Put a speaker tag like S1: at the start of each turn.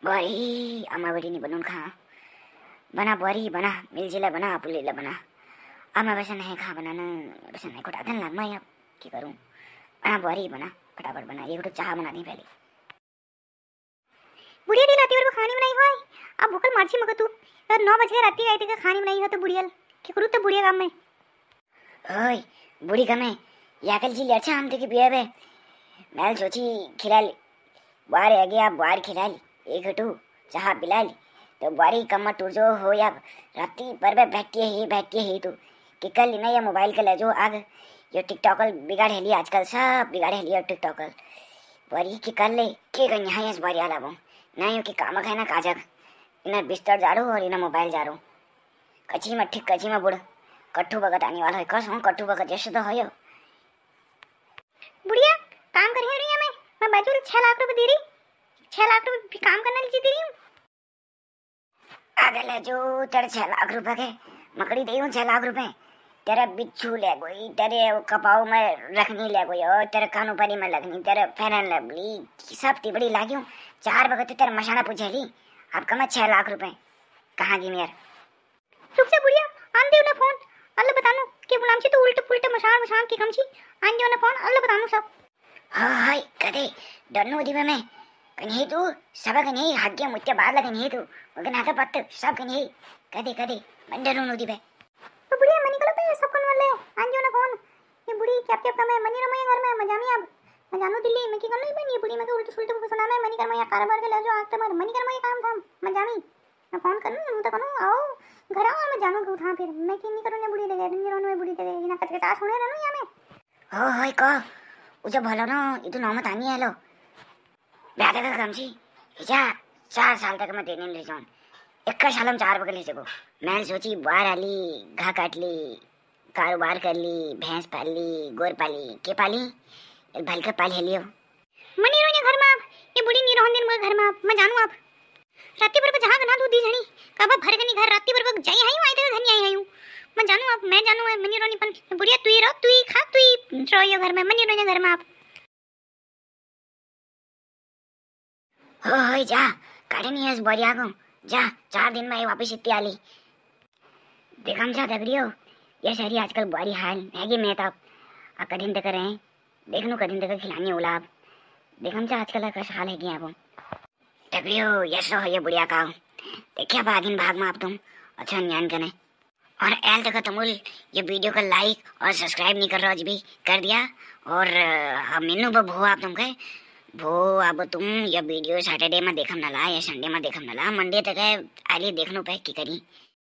S1: बरी आमा बरी नहीं बनून खा बना बरी बना मिलजिला बना पुलिला बना आमा बसन है खा बनाना बसन है कोटा धन लाग मैं अब की करूं बना बरी बना फटाफट बना ये तो चाह बना दी पहले।
S2: बुढ़िया दी राती पर खानी बनाई होय अब भूखल मारची मग तू तर 9 बजे राती आई थी खानी बनाई हो तो बुढ़िया की करू तो बुढ़िया काम में
S1: ओए बूढ़ी कमे याकल जी अच्छा हम थे कि पिया बे मैल सोची खिला ली बार आ गया बार खिला ली एक हटू चाह पिला ली तो बारी कम टूर जो हो या राती पर बे बैठती है तू कि कल लेना या मोबाइल के ले जो आग ये टिकटॉकल बिगाड़ हेली आजकल सब बिगाड़ हेली टिकटॉकल बारी की कर ले के गई यहाँ इस बारी आला बो नहीं कि काम है ना काजक इन्हें बिस्तर जाड़ो और इन्हें मोबाइल जाड़ो कच्ची में ठीक कच्ची में बुढ़ कट्ठू बगत आने वाला है कस हूँ कट्ठू बगत जैसे तो है
S2: बुढ़िया काम कर रही है मैं बाजू 6 लाख रुपए दे रही 6 लाख रुपए भी काम करने लीजिए दे रही हूँ
S1: अगले जो तेरे 6 लाख रुपए के मकड़ी दे 6 लाख रुपए तेरे बिच्छू ले गई तेरे कपाऊ में रखनी ले गई और तेरे कानू परी में लगनी तेरे फेरन लवली सब तिबड़ी लागी 4 बगत तेरे मशाना पूछेली अब कमा 6 लाख रुपए कहाँ गी मेर
S2: रुक जा बुढ़िया आन दे ना फोन अल्लाह बतानो के बुलाम छी तो उल्टे पुल्टे मशान की कम छी आन दे ना फोन अल्लाह बतानो सब
S1: हाय कदे डन्नू दिबे में कन्हे तू सब कन्हे हाग्य मुत्य बाद कन्हे तू मगन हाथ पत्त सब कन्हे कदे कदे मंडनु नु दिबे
S2: तो बुढ़िया मनी कलो पे सब कन वाले आन दे ना फोन ये बुढ़ी क्या क्या कम है मनी रमय घर में मजा में अब मैं जानू दिल्ली में की करनो ही बनी बुढ़ी में के उल्टे सुल्टे सुना में मनी कर मैं कारोबार के ले जो आते मार मनी कर मैं काम था मजा में मैं फोन करनो मैं तो कनो आओ घर आओ मैं जानू के उठा फिर मैं की नहीं करूं ने बुढ़ी दे गई रोन में बुढ़ी दे गई ना कच कच सुने रहनो या मैं
S1: हो होय को उजे भलो न इतु नमत आनी हेलो ब्यादा का काम छी इजा 4 साल तक मैं देने ले जाऊं एक साल हम 4 बगल ले जगो मैं सोची बाहर आली घा काट ली कारोबार कर ली भैंस पाल ली गोर पाली के पाली भल के पाल हेलियो
S2: मनी रोने घर में आप ये बुढ़ी नहीं रोन दिन में घर में आप मैं जानू आप राती पर जहां गना दूधी झणी कब भर गनी घर राती पर जाई आई आई तो धनी आई आई मैं जानू आप मैं जानू है मनी रोनी पन बुढ़िया तू ही रहो तू ही खा तू ही रहो घर में मनी रोने घर में आप
S1: हो जा काटे नहीं है बढ़िया को जा 4 दिन में वापस इतनी आली देखम जा दगरियो ये शहरी आजकल बुरी हाल मैगी में तब आ कठिन तक रहे देखनो कठिन तक खिलानी उलाब देखम जा आजकल का हाल है कि आप दगरियो यस हो ये बुढ़िया का देखिए भागिन भाग में आप तुम अच्छा ज्ञान करें और एल तक तुम ये वीडियो को लाइक और सब्सक्राइब नहीं कर रहे हो भी कर दिया और मेनू पर भो आप तुम कहे वो अब तुम ये वीडियो सैटरडे में देखम नला या संडे में देखम नला मंडे तक आली देखनो पे की करी